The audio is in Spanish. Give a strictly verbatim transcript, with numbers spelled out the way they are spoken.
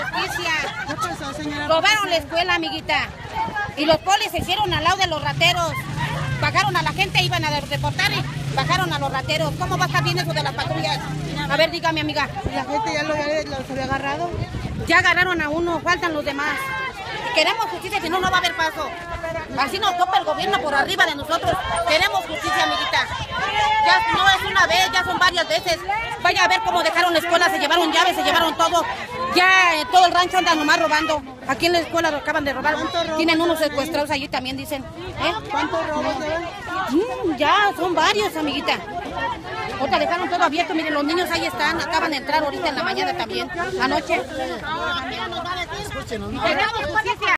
justicia. ¿Qué pasó, señora? Robaron la escuela, amiguita. Y los polis se hicieron al lado de los rateros. Bajaron a la gente, iban a reportar y bajaron a los rateros. ¿Cómo va a estar bien eso de las patrullas? A ver, dígame, amiga. ¿La gente ya lo, ya los había agarrado? Ya agarraron a uno, faltan los demás. Queremos justicia, si no, no va a haber paso. Así nos topa el gobierno por arriba de nosotros. Queremos justicia, amiguita. Ya no es una vez, ya son varias veces. Vaya a ver cómo dejaron la escuela, se llevaron llaves, se llevaron todo. Ya eh, todo el rancho anda nomás robando. Aquí en la escuela lo acaban de robar. Tienen unos secuestrados allí también, dicen. ¿Eh? ¿Cuántos robos llevan? Mm, ya, son varios, amiguita. Ahorita dejaron todo abierto, miren, los niños ahí están, acaban de entrar ahorita en la mañana también, anoche. Queremos justicia.